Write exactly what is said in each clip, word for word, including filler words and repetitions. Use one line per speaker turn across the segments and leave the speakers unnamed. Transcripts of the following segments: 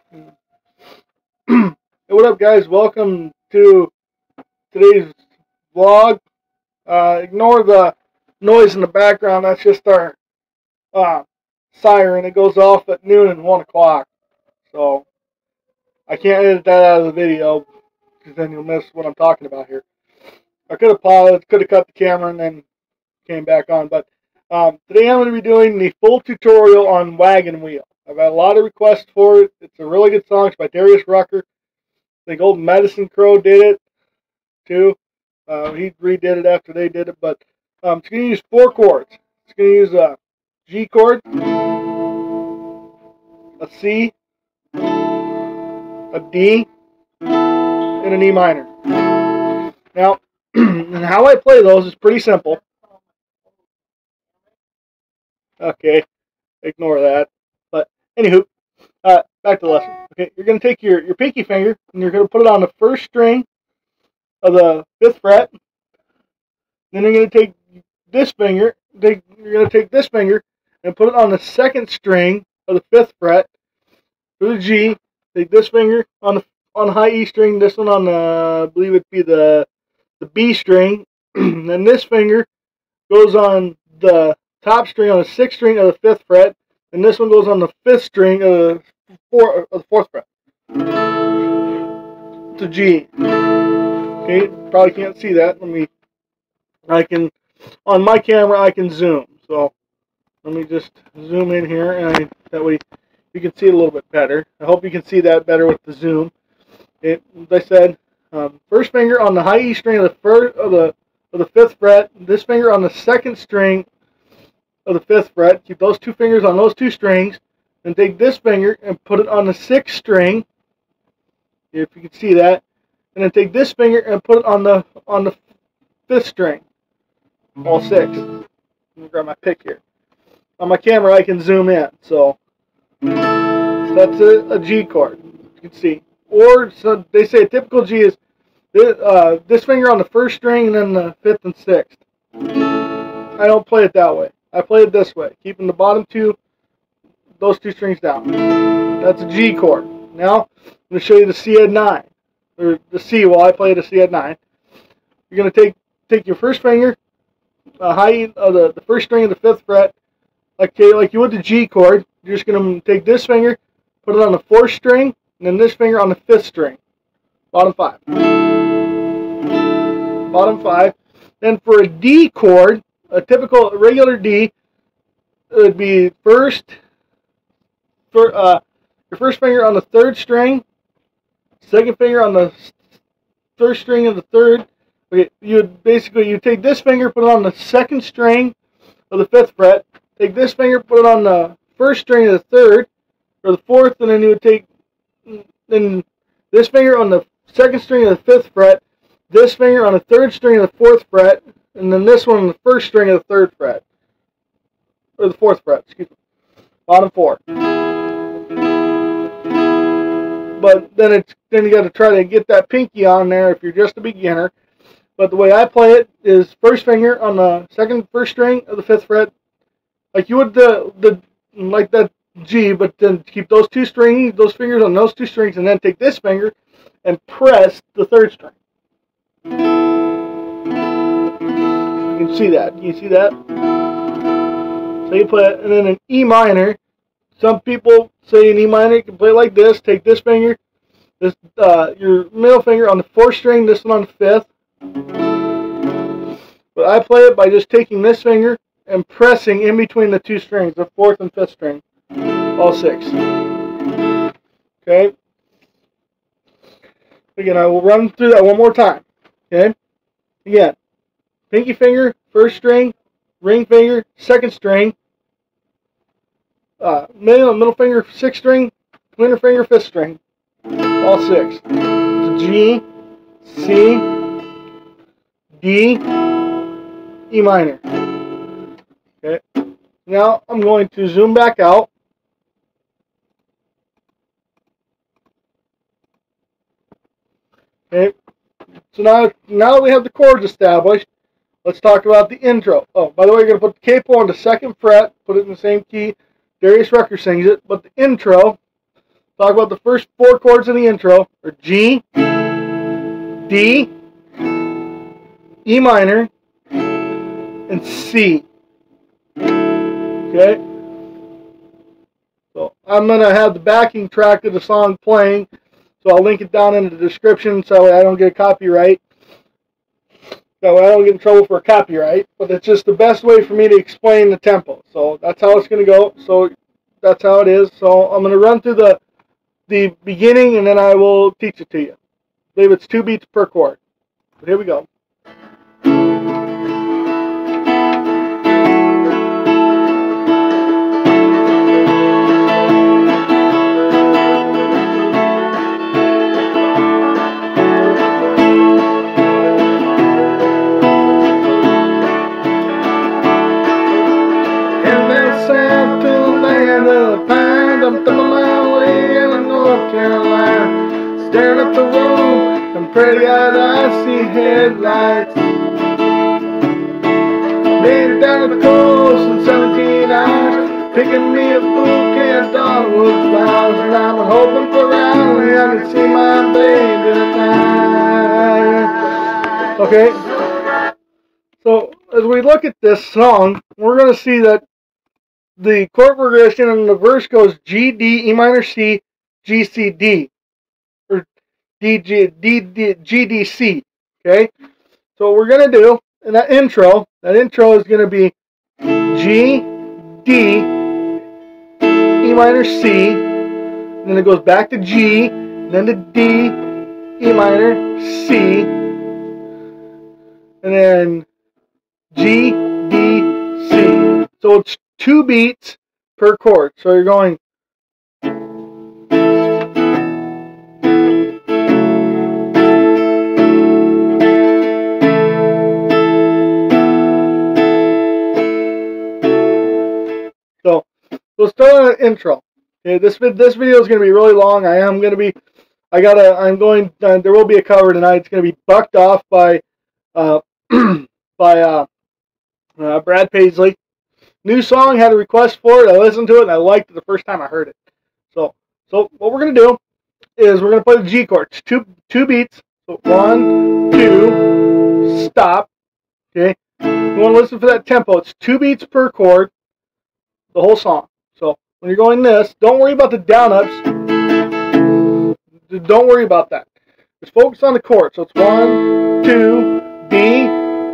Hey, what up, guys? Welcome to today's vlog. Uh, ignore the noise in the background. That's just our uh, siren. It goes off at noon and one o'clock. So I can't edit that out of the video because then you'll miss what I'm talking about here. I could have paused, could have cut the camera, and then came back on. But um, today I'm going to be doing the full tutorial on Wagon Wheel. I've had a lot of requests for it. It's a really good song. It's by Darius Rucker. I think old Medicine Crow did it too. Uh, he redid it after they did it, but um, it's going to use four chords. It's going to use a G chord, a C, a D, and an E minor. Now, and how I play those is pretty simple. Okay, ignore that. But anywho, uh, back to the lesson. Okay, you're going to take your, your pinky finger and you're going to put it on the first string of the fifth fret. Then you're going to take this finger, take, you're going to take this finger and put it on the second string of the fifth fret for the G. Take this finger on the on the high E string, this one on the, I believe it'd be the the B string. Then this finger goes on the top string on the sixth string of the fifth fret, and this one goes on the fifth string of the four of the fourth fret. It's a G. Okay, probably can't see that. Let me. I can, on my camera, I can zoom. So let me just zoom in here, and I, that way you can see it a little bit better. I hope you can see that better with the zoom. It, as I said, um, first finger on the high E string of the first of the of the fifth fret. This finger on the second string of the fifth fret. Keep those two fingers on those two strings, and take this finger and put it on the sixth string. If you can see that, and then take this finger and put it on the on the fifth string. All six. Let me grab my pick here. On my camera, I can zoom in. So that's a, a G chord. You can see. Or so they say a typical G is this, uh, this finger on the first string and then the fifth and sixth. I don't play it that way. I play it this way, keeping the bottom two, those two strings down. That's a G chord. Now I'm going to show you the C at nine, or the C while I play the C at nine. You're going to take take your first finger, uh, high uh, the the first string of the fifth fret, like like you would the G chord. You're just going to take this finger, put it on the fourth string, and then this finger on the fifth string. Bottom five. Bottom five. Then for a D chord, a typical regular D, it would be first, for uh, your first finger on the third string, second finger on the first string of the third. Okay, you would basically you take this finger, put it on the second string of the fifth fret. Take this finger, put it on the first string of the third or the fourth, and then you would take then this finger on the second string of the fifth fret, this finger on the third string of the fourth fret, and then this one on the first string of the third fret or the fourth fret. Excuse me. Bottom four. But then it's then you got to try to get that pinky on there if you're just a beginner. But the way I play it is first finger on the second first string of the fifth fret, like you would the the like that G, but then keep those two strings, those fingers on those two strings, and then take this finger and press the third string. You can see that. Can you see that? So you play it, and then an E minor. Some people say an E minor, you can play it like this. Take this finger, this uh, your middle finger on the fourth string, this one on the fifth. But I play it by just taking this finger and pressing in between the two strings, the fourth and fifth string, all six. Okay. Again, I will run through that one more time. Okay. Again, pinky finger, first string, ring finger, second string, uh, middle middle finger, sixth string, pointer finger, fifth string, all six. It's G, C, D, E minor. Okay. Now I'm going to zoom back out. Okay. So now, now that we have the chords established, let's talk about the intro. Oh, by the way, you're going to put the capo on the second fret, put it in the same key. Darius Rucker sings it, but the intro talk about the first four chords in the intro are G, D, E minor, and C. Okay? So I'm going to have the backing track of the song playing, so I'll link it down in the description so I don't get a copyright. So I don't get in trouble for a copyright, but it's just the best way for me to explain the tempo. So that's how it's going to go. So that's how it is. So I'm going to run through the the beginning, and then I will teach it to you. I believe it's two beats per chord. But here we go. I'm thumbing my way in North Carolina, staring up the road and pretty-eyed I see headlights. Made it down to the coast in seventeen hours, picking me a bouquet of dogwood flowers, and I'm hoping for Raleigh I can see my baby tonight. Okay, so as we look at this song, we're going to see that the chord progression in the verse goes G, D, E minor, C, G, C, D, or D, G, D, D, G, D, C. Okay, so what we're gonna do in that intro, that intro is gonna be G, D, E minor, C, and then it goes back to G, then to D, E minor, C, and then G, D, C. So it's two beats per chord. So you're going so let's start on an intro. Okay, this this video is going to be really long. I am going to be I gotta I'm going uh, there will be a cover tonight. It's going to be Bucked Off by uh by uh, uh Brad Paisley. New song, had a request for it. I listened to it and I liked it the first time I heard it. So, so what we're gonna do is we're gonna play the G chord. It's two two beats. So one, two, stop. Okay. You want to listen for that tempo. It's two beats per chord. The whole song. So when you're going this, don't worry about the down ups. Don't worry about that. Just focus on the chord. So it's one, two, D,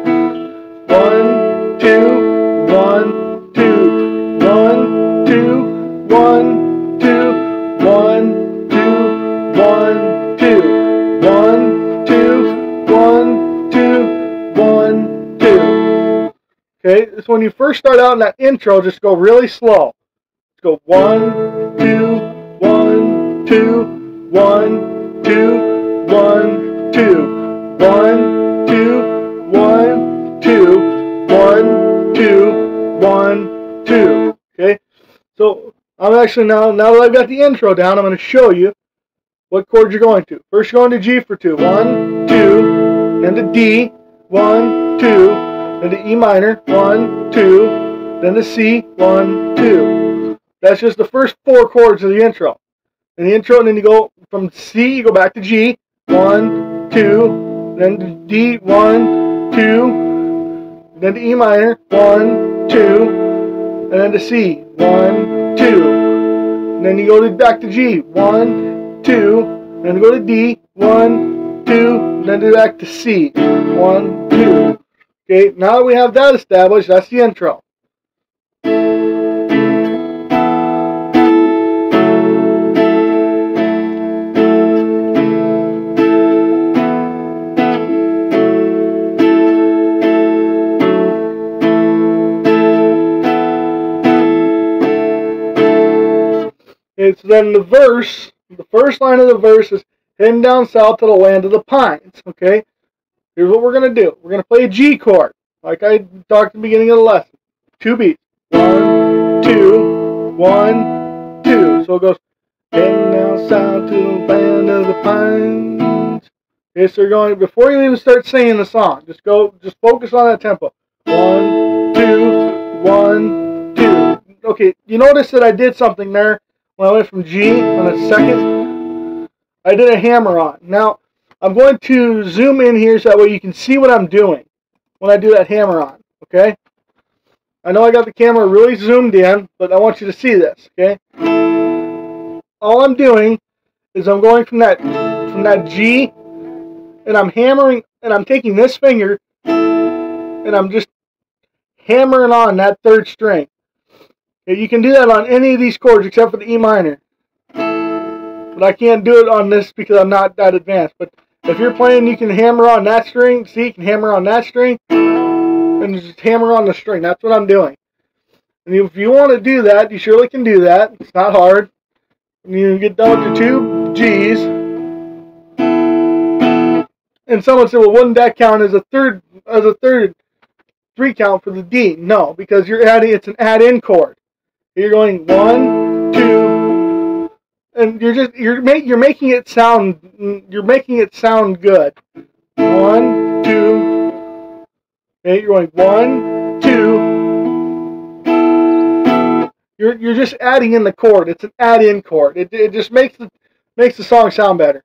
one, two, one. Two, one, two, one, two, one, two, one, two, one, two, one, two, one, two. Okay, so when you first start out in that intro, just go really slow. Let's go one, two, one, two, one, two, one, two, one, two, one, two, one, two. One, two. Okay, so I'm actually now now that I've got the intro down, I'm going to show you what chord you're going to. First, you're going to G for two. One, two, then to D. One, two, then to E minor. One, two, then to C. One, two. That's just the first four chords of the intro. In the intro, and then you go from C, you go back to G. One, two, then to D. One, two, then to E minor. One, two, and then to C, one, two, and then you go to back to G, one, two, and then go to D, one, two, and then to back to C, one, two. Okay, now that we have that established, that's the intro. Okay, so then the verse, the first line of the verse is heading down south to the land of the pines. Okay, here's what we're going to do. We're going to play a G chord, like I talked at the beginning of the lesson. Two beats. One, two, one, two. So it goes heading down south to the land of the pines. Okay, so you're going, before you even start singing the song, just go, just focus on that tempo. One, two, one, two. Okay, you notice that I did something there. when I went from G on the second, I did a hammer on. Now, I'm going to zoom in here so that way you can see what I'm doing when I do that hammer on, okay? I know I got the camera really zoomed in, but I want you to see this, okay? All I'm doing is I'm going from that from that G, and I'm hammering, and I'm taking this finger, and I'm just hammering on that third string. Okay, you can do that on any of these chords except for the E minor. But I can't do it on this because I'm not that advanced. But if you're playing, you can hammer on that string. See, you can hammer on that string, and just hammer on the string. That's what I'm doing. And if you want to do that, you surely can do that. It's not hard. And you get done with your two G's. And someone said, well, wouldn't that count as a third, as a third three count for the D? No, because you're adding, it's an add-in chord. You're going one, two, and you're just you're make you're making it sound you're making it sound good. One, two. Okay, you're going one, two. You're you're just adding in the chord. It's an add-in chord. It it just makes the makes the song sound better.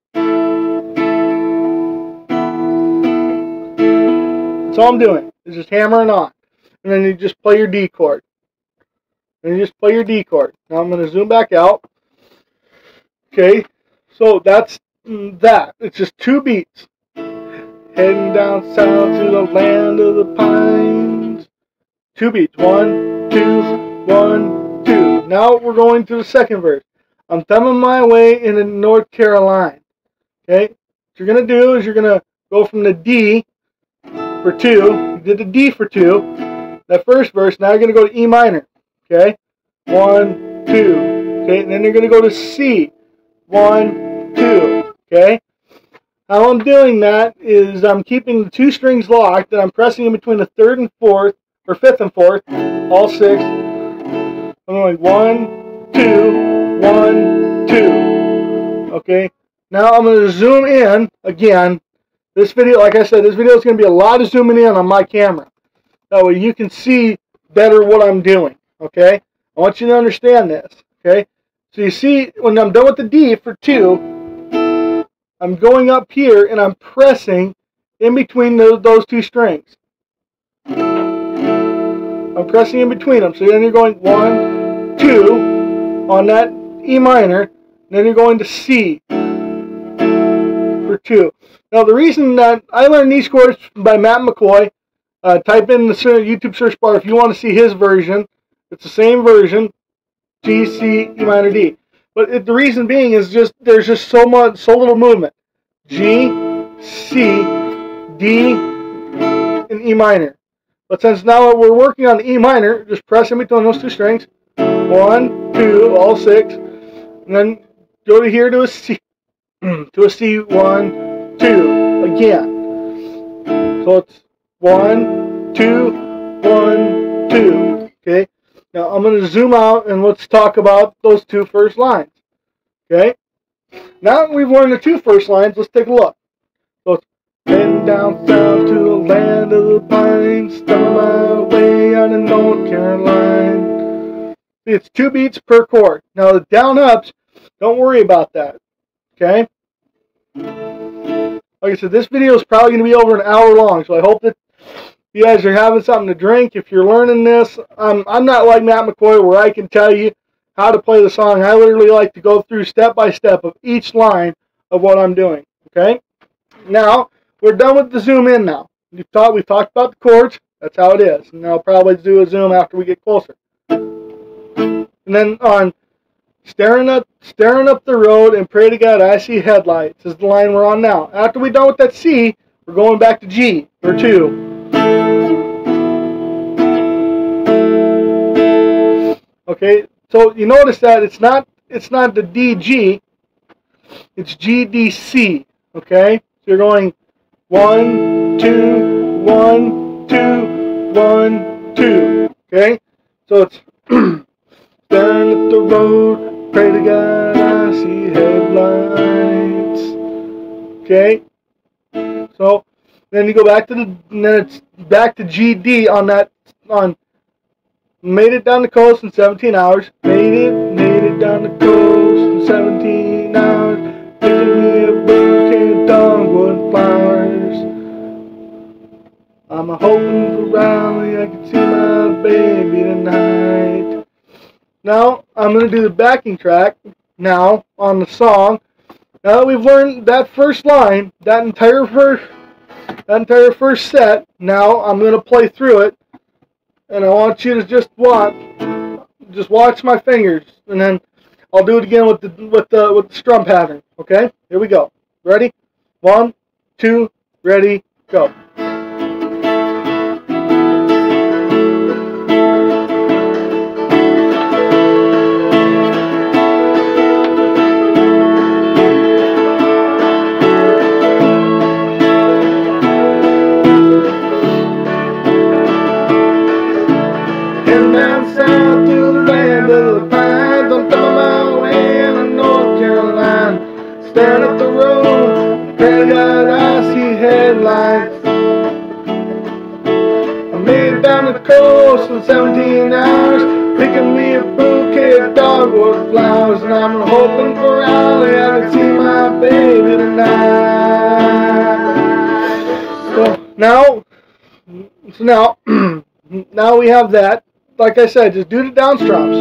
That's all I'm doing. Is just hammering on, and then you just play your D chord. And you just play your D chord. Now I'm going to zoom back out. Okay, so that's that. It's just two beats. Heading down south to the land of the pines. Two beats. One, two, one, two. Now we're going to the second verse. I'm thumbing my way into North Carolina. Okay, what you're going to do is you're going to go from the D for two. You did the D for two. That first verse. Now you're going to go to E minor. Okay, one, two. Okay, and then you're going to go to C. One, two. Okay. How I'm doing that is I'm keeping the two strings locked, and I'm pressing in between the third and fourth, or fifth and fourth, all six. I'm going one, two, one, two. Okay. Now I'm going to zoom in again. This video, like I said, this video is going to be a lot of zooming in on my camera. That way you can see better what I'm doing. Okay, I want you to understand this. Okay, so you see, when I'm done with the D for two, I'm going up here and I'm pressing in between those, those two strings. I'm pressing in between them. So then you're going one, two on that E minor, and then you're going to C for two. Now the reason that I learned these chords by Matt McCoy, uh, type in the YouTube search bar if you want to see his version. It's the same version, G, C, E minor, D. But it, the reason being is just there's just so much, so little movement. G, C, D, and E minor. But since now we're working on the E minor, just press in between those two strings. One, two, all six, and then go to here to a C, to a C. One, two, again. So it's one, two, one, two. Okay. Now I'm going to zoom out and let's talk about those two first lines. Okay? Now that we've learned the two first lines, let's take a look. So it's heading down south to the land of the pines, thumbing my way out of North Carolina. See, it's two beats per chord. Now the down ups, don't worry about that. Okay? Like I said, this video is probably going to be over an hour long, so I hope that you guys are having something to drink. If you're learning this, um, I'm not like Matt McCoy where I can tell you how to play the song. I literally like to go through step by step of each line of what I'm doing. Okay? Now, we're done with the zoom in now. We've talked, we've talked about the chords. That's how it is. And I'll probably do a zoom after we get closer. And then on staring up, staring up the road and pray to God I see headlights is the line we're on now. After we're done with that C, we're going back to G for two. Okay, so you notice that it's not it's not the D G, it's G D C. Okay, so you're going one, two, one, two, one, two. Okay, so it's staring at the road, pray to God I see headlights. Okay, so then you go back to the, and then it's back to G D on that on. Made it down the coast in seventeen hours. Made it, made it down the coast I'm going to do the backing track now on the song. Now that we've learned that first line, that entire first, that entire first set, now I'm going to play through it, and I want you to just watch, just watch my fingers, and then I'll do it again with the with the with the strum pattern. Okay, here we go. Ready? One, two, ready, go. Staring up the road, barely got icy headlights. I made it down the coast in seventeen hours, picking me a bouquet of dogwood flowers, and I'm hoping for Raleigh I can see my baby tonight. So now, so now, now we have that. Like I said, just do the downstrops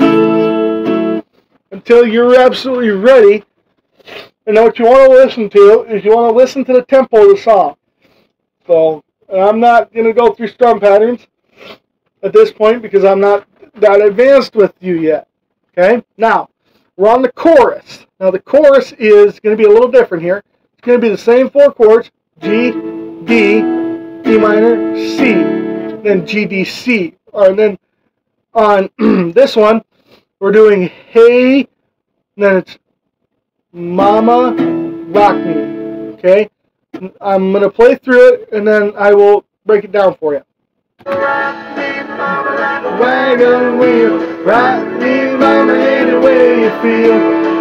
until you're absolutely ready. And now what you want to listen to is you want to listen to the tempo of the song. So, and I'm not going to go through strum patterns at this point because I'm not that advanced with you yet. Okay? Now, we're on the chorus. Now, the chorus is going to be a little different here. It's going to be the same four chords, G, D, E minor, C, then G, D, C. Or then on this one, we're doing Hey, then it's Mama Rock Me, okay? I'm going to play through it, and then I will break it down for you. Rock me, mama, like a wagon wheel. Rock me, mama, any way you feel.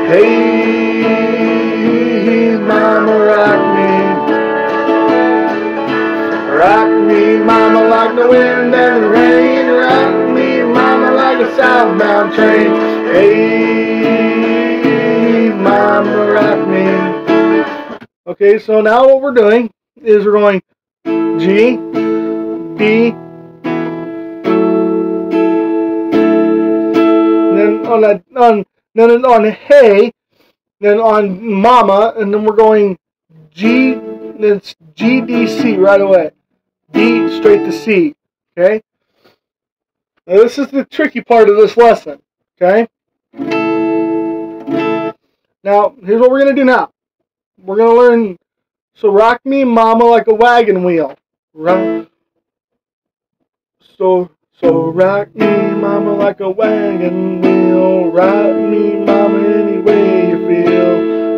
Hey, mama, rock me. Rock me, mama, like the wind and the rain. Rock me, mama, like a southbound train. Hey, mama, rock me. Okay, so now what we're doing is we're going G, D, then on that on then on Hey, then on Mama, and then we're going G, then it's G, D, C right away. D straight to C. Okay. Now this is the tricky part of this lesson. Okay. Now, here's what we're going to do now. We're going to learn, so rock me, mama, like a wagon wheel. Rock, so, so rock me, mama, like a wagon wheel. Rock me, mama, any way you feel.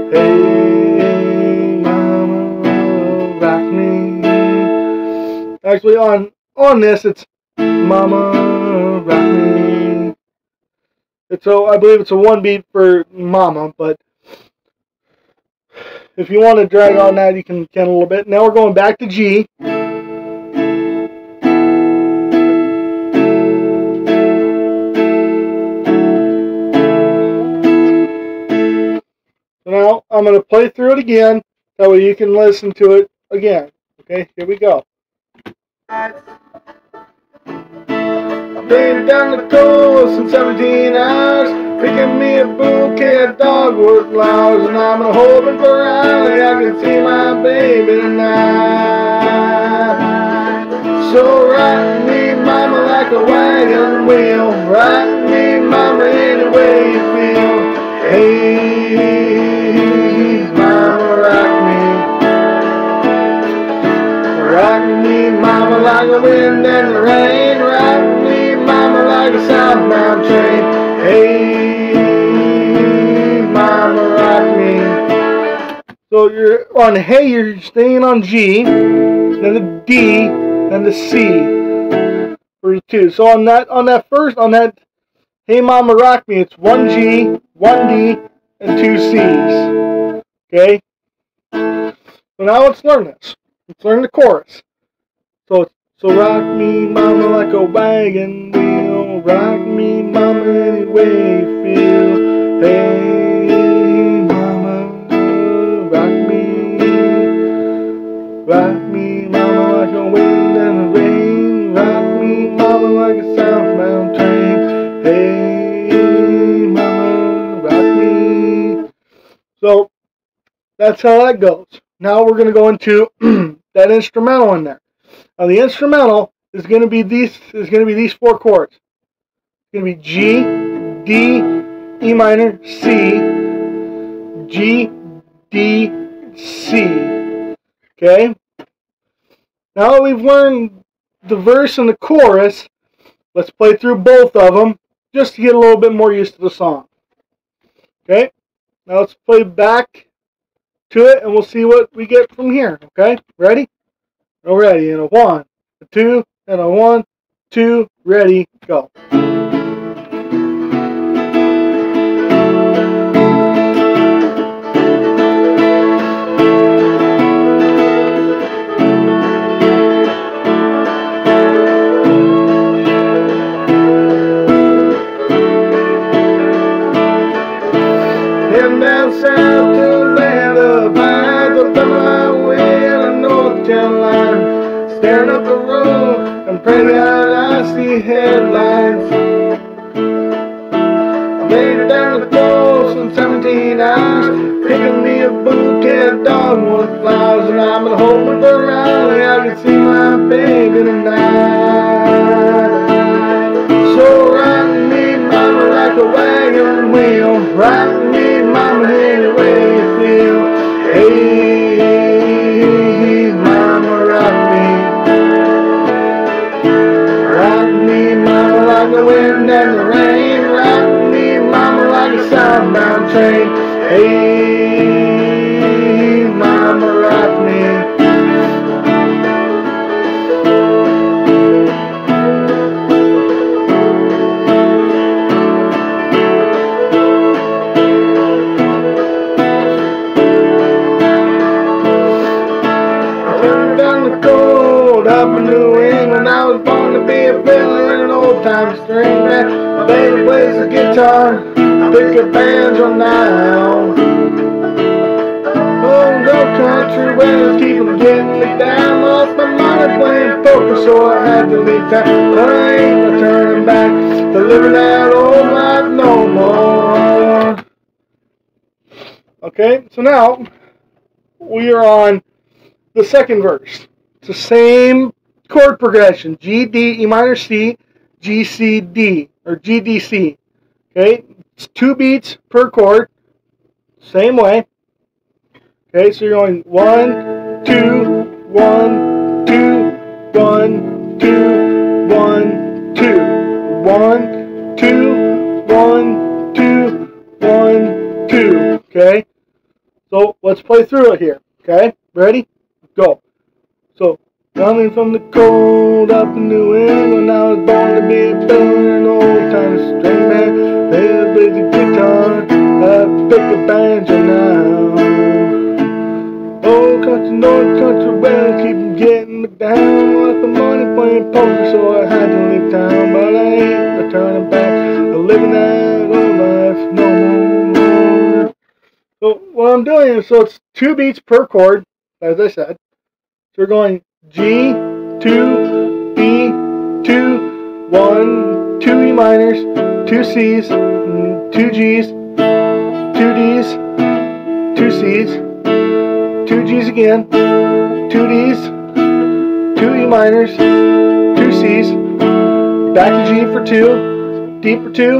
Hey, mama, rock me. Actually, on, on this, it's mama, rock me. It's a, I believe it's a one beat for mama, but if you want to drag on that, you can, can a little bit. Now we're going back to G. So now I'm going to play through it again. That way you can listen to it again. Okay, here we go. I've been down the coast in seventeen hours, picking me a bouquet of dogwood flowers, and I'm hoping for Raleigh I can see my baby tonight. So rock me, mama, like a wagon wheel. Rock me, mama, any way you feel. Hey, mama, rock me. Rock me, mama, like the wind and the rain. Rock me, mama, like a southbound train. Hey, mama, rock me. So you're on Hey, you're staying on G, then the D, then the C for the two. So on that, on that first, on that Hey, mama, rock me, it's one G, one D, and two C's. Okay. So now let's learn this. Let's learn the chorus. So, so rock me, mama, like a wagon wheel. Rock me, mama, any way you feel. Hey, mama, rock me. Rock me, mama, like a wind and the rain. Rock me, mama, like a southbound train. Hey, So that's how that goes. Now we're going to go into that instrumental in there. Now the instrumental is going to be these is going to be these four chords. It's going to be G, D, E minor, C, G, D, C. Okay? Now that we've learned the verse and the chorus, let's play through both of them just to get a little bit more used to the song. Okay? Now let's play back to it and we'll see what we get from here. Okay? Ready? We're ready. In a one, a two, and a one, two, ready, go. Heading down south to the land of pines, up on my way to North Carolina, staring up the road and praying out I see headlines. I made it down the coast in seventeen hours, picking me a bouquet of dogwood flowers, and I'm hoping for Riley I can see my baby tonight. So ride me, mama, like a wagon wheel, ride me, mama, any way you feel. Hey, mama, rock me, rock me, mama, like the wind and the rain, rock me, mama, like a southbound train. Hey, mama, rock me. Up in New England, I was born to be a fiddler in an old-time string band. My baby plays the guitar, I pick a banjo now. Oh, no country ways keep them getting me down. Lost my money playing poker, so I had to leave town. But I ain't no turning back to living that old life no more. Okay, so now we are on the second verse. It's the same chord progression: G, D, E minor, C, G, C, D, or G, D, C. Okay, it's two beats per chord, same way. Okay, so you're going one, two, one, two, one, two, one, two, one, two, one, two, one, two. Okay, so let's play through it here. Okay, ready? Go. So, coming from the cold up in New England, I was born to be a fiddler, an old-time string band. Play the basic guitar, I pick a banjo now. Old country, north country, well, keep getting me down. Lost my money playing poker, so I had to leave town. But I ain't no turning back to living that old life no more. So, what I'm doing is, so it's two beats per chord, as I said. So we're going G, two, B, two, one, two E minors, two C's, two G's, two D's, two C's, two G's again, two D's, two E minors, two C's, back to G for two, D for two,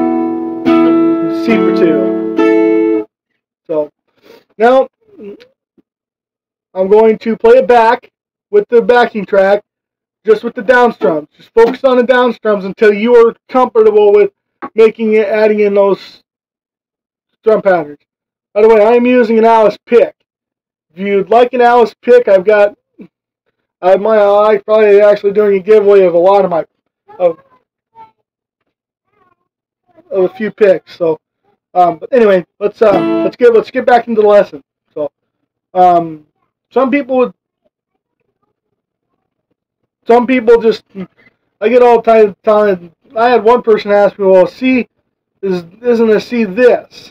C for two. So now I'm going to play it back with the backing track, just with the down strums. Just focus on the down strums until you are comfortable with making it, adding in those drum patterns. By the way, I am using an Alice pick. If you'd like an Alice pick, I've got, I my I probably actually doing a giveaway of a lot of my, of, of a few picks. So, um, but anyway, let's uh, let's get let's get back into the lesson. So, um. Some people would, some people just, I get all the time, I had one person ask me, well, C, is, isn't a C this?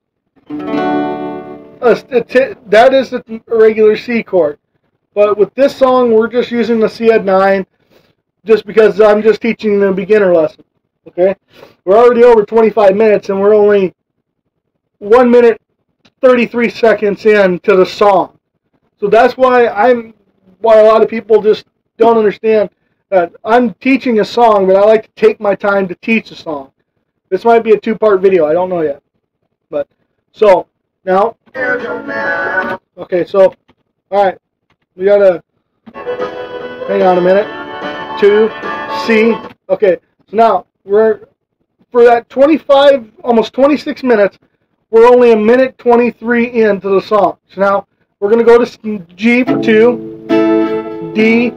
Uh, that is a regular C chord. But with this song, we're just using the C at nine, just because I'm just teaching the beginner lesson. Okay? We're already over twenty-five minutes, and we're only one minute thirty-three seconds into the song. So that's why I'm why a lot of people just don't understand that I'm teaching a song, but I like to take my time to teach a song. This might be a two-part video. I don't know yet. But so now, okay. So all right, we gotta hang on a minute. Two, C. Okay. So now we're for that twenty-five, almost twenty-six minutes. We're only a minute twenty-three into the song. So now we're going to go to G for two, D.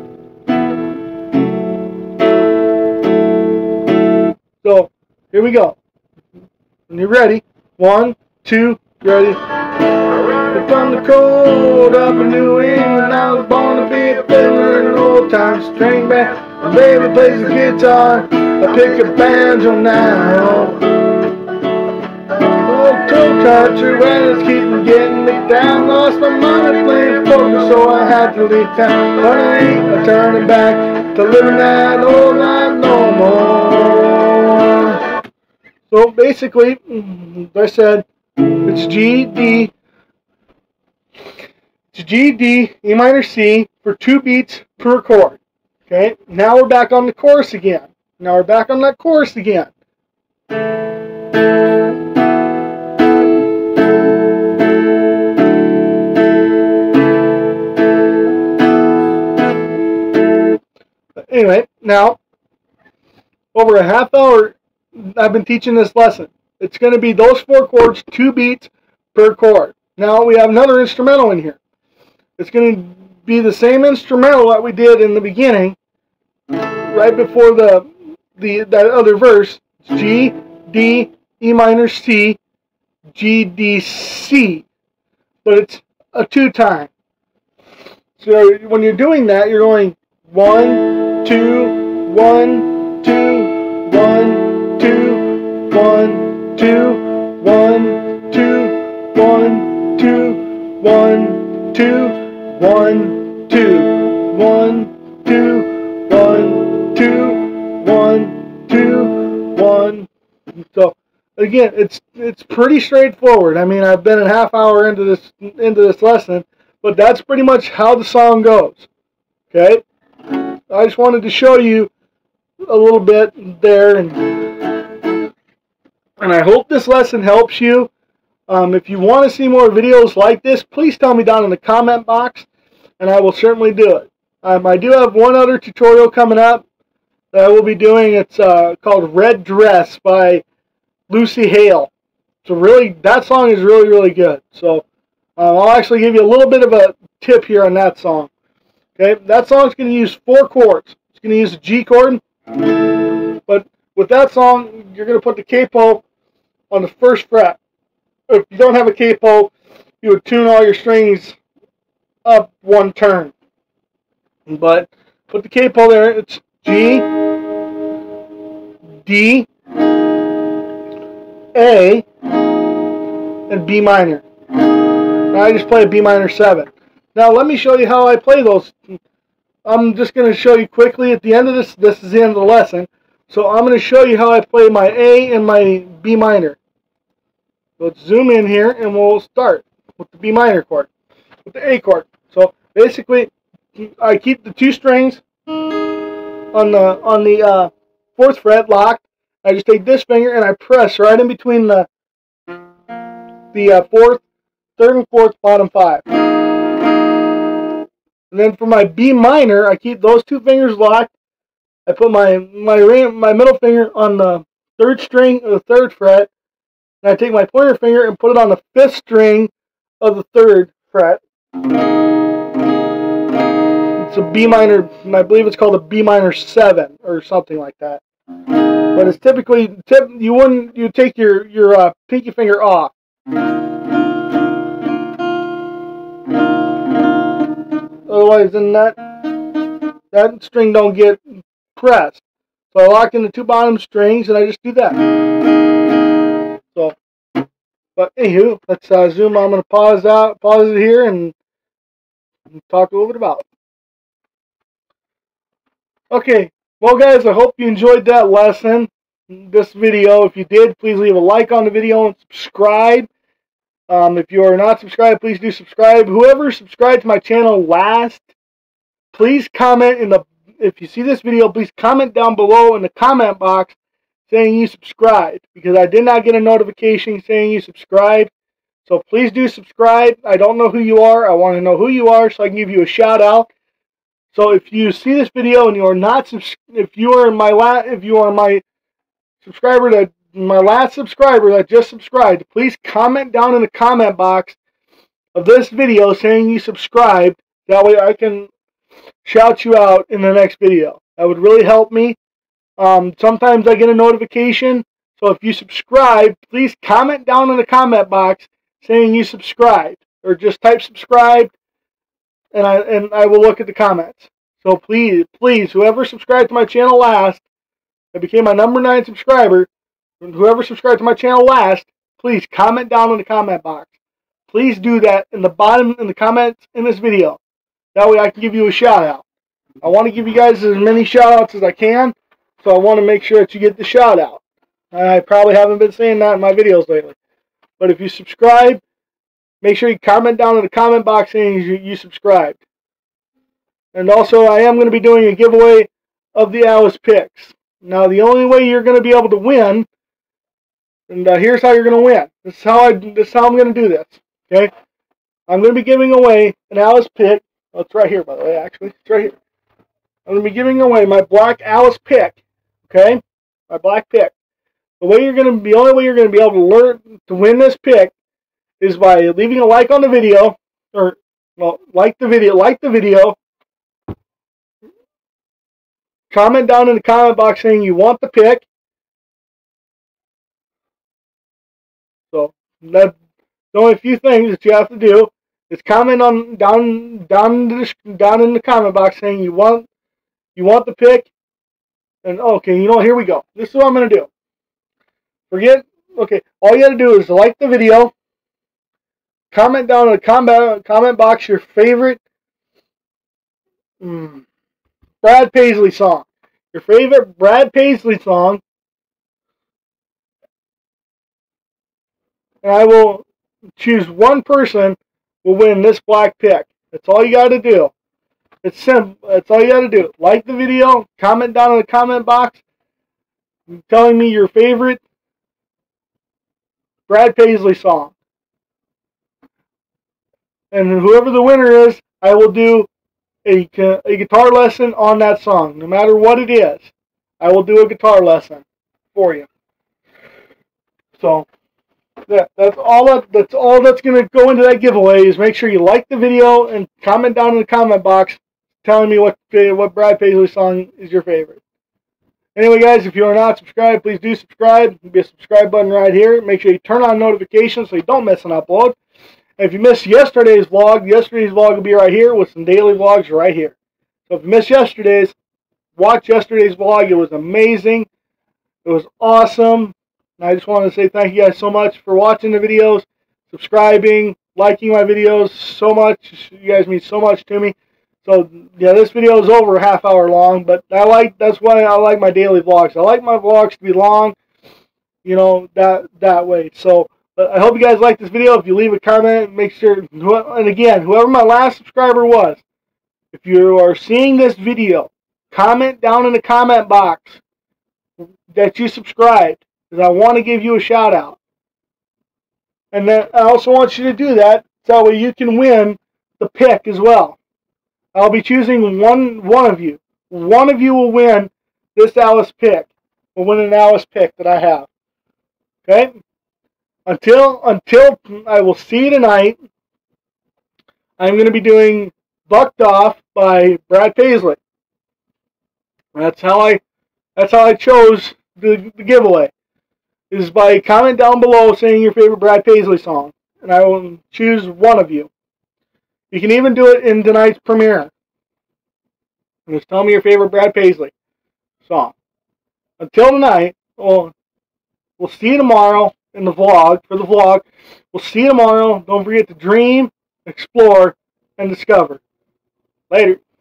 So here we go. When you're ready, one, two, ready. From the cold up in New England, I was born to be a fiddler in an old-time string band. My baby plays the guitar, I pick a banjo now. Old toe country weather's keeping getting me down. Lost my money playing poker, so I had to leave town. But I ain't turning back to living that old life no more. So basically, as I said, it's G, D. It's G, D, E minor, C for two beats per chord. Okay, now we're back on the chorus again. Now we're back on that chorus again. Anyway, now, over a half hour, I've been teaching this lesson. It's going to be those four chords, two beats per chord. Now we have another instrumental in here. It's going to be the same instrumental that we did in the beginning, right before the the that other verse. It's G, D, E minor, C, G, D, C, but it's a two time. So when you're doing that, you're going one, two, one, two, one, two, one, two, one, two, one, two, one, two. One, two, one, two, one, two, one, two, one. So again, it's it's pretty straightforward. I mean, I've been a half hour into this into this lesson, but that's pretty much how the song goes. Okay, I just wanted to show you a little bit there, and and I hope this lesson helps you. Um, if you want to see more videos like this, please tell me down in the comment box, and I will certainly do it. Um, I do have one other tutorial coming up that I will be doing. It's uh, called Red Dress by Lucy Hale. So really, that song is really, really good. So uh, I'll actually give you a little bit of a tip here on that song. Okay, that song is going to use four chords. It's going to use a G chord, but with that song, you're going to put the capo on the first fret. If you don't have a capo, you would tune all your strings up one turn. But put the capo there. It's G, D, A, and B minor. Now I just play a B minor seven. Now let me show you how I play those. I'm just going to show you quickly at the end of this. This is the end of the lesson. So I'm going to show you how I play my A and my B minor. Let's zoom in here and we'll start with the B minor chord, with the A chord. So basically, I keep the two strings on the on the uh, fourth fret locked. I just take this finger and I press right in between the the uh, fourth, third and fourth bottom five. And then for my B minor, I keep those two fingers locked. I put my my ring, my middle finger on the third string of the third fret. And I take my pointer finger and put it on the fifth string of the third fret. It's a B minor, and I believe it's called a B minor seven or something like that. But it's typically, tip, you wouldn't, you take your, your uh, pinky finger off. Otherwise, then that, that string don't get pressed. So I lock in the two bottom strings and I just do that. So, but anywho, let's uh, zoom. I'm going to pause out, pause it here, and talk a little bit about it. Okay, well guys, I hope you enjoyed that lesson, this video. If you did, please leave a like on the video and subscribe. Um, if you are not subscribed, please do subscribe. Whoever subscribed to my channel last, please comment in the, if you see this video, please comment down below in the comment box saying you subscribed, because I did not get a notification saying you subscribed. So please do subscribe. I don't know who you are. I want to know who you are so I can give you a shout out. So if you see this video and you are not, if you are my la if you are my subscriber that my last subscriber that just subscribed, please comment down in the comment box of this video saying you subscribed. That way I can shout you out in the next video. That would really help me. Um, sometimes I get a notification. So if you subscribe, please comment down in the comment box saying you subscribed, or just type subscribed, and I and I will look at the comments. So please, please, whoever subscribed to my channel last, that became my number nine subscriber, whoever subscribed to my channel last, please comment down in the comment box. Please do that in the bottom in the comments in this video. That way I can give you a shout out. I want to give you guys as many shout outs as I can, so I want to make sure that you get the shout out. I probably haven't been saying that in my videos lately. But if you subscribe, make sure you comment down in the comment box saying you, you subscribed. And also, I am going to be doing a giveaway of the Alice picks. Now, the only way you're going to be able to win, and uh, here's how you're going to win. This is how I. This is how I'm going to do this. Okay, I'm going to be giving away an Alice pick. Oh, it's right here, by the way. Actually, it's right here. I'm going to be giving away my black Alice pick. Okay, my black pick. The way you're going to, the only way you're going to be able to learn to win this pick is by leaving a like on the video, or well, like the video, like the video. Comment down in the comment box saying you want the pick. So that's the only few things that you have to do is comment on down down the, down in the comment box saying you want you want the pick. And okay, you know, here we go. This is what I'm going to do. Forget, okay, all you got to do is like the video, comment down in the comment, comment box your favorite mm, Brad Paisley song. Your favorite Brad Paisley song. And I will choose one person will win this black pick. That's all you got to do. It's simple. That's all you got to do. Like the video, comment down in the comment box telling me your favorite Brad Paisley song. And whoever the winner is, I will do a, a guitar lesson on that song. No matter what it is, I will do a guitar lesson for you. So, yeah, that's all that, that's all that's going to go into that giveaway is make sure you like the video and comment down in the comment box telling me what, what Brad Paisley song is your favorite. Anyway, guys, if you are not subscribed, please do subscribe. There'll be a subscribe button right here. Make sure you turn on notifications so you don't miss an upload. And if you missed yesterday's vlog, yesterday's vlog will be right here with some daily vlogs right here. So if you missed yesterday's, watch yesterday's vlog. It was amazing. It was awesome. And I just want to say thank you guys so much for watching the videos, subscribing, liking my videos so much. You guys mean so much to me. So, yeah, this video is over a half hour long, but I like, that's why I like my daily vlogs. I like my vlogs to be long, you know, that that way. So, but I hope you guys like this video. If you leave a comment, make sure, and again, whoever my last subscriber was, if you are seeing this video, comment down in the comment box that you subscribed, because I want to give you a shout out. And then I also want you to do that, so that way you can win the pick as well. I'll be choosing one one of you. One of you will win this Alice pick. Will win an Alice pick that I have. Okay? Until until I will see you tonight, I'm going to be doing Bucked Off by Brad Paisley. That's how I that's how I chose the, the giveaway. Is by comment down below saying your favorite Brad Paisley song. And I will choose one of you. You can even do it in tonight's premiere. And just tell me your favorite Brad Paisley song. Until tonight, well, we'll see you tomorrow in the vlog, for the vlog. We'll see you tomorrow. Don't forget to dream, explore, and discover. Later.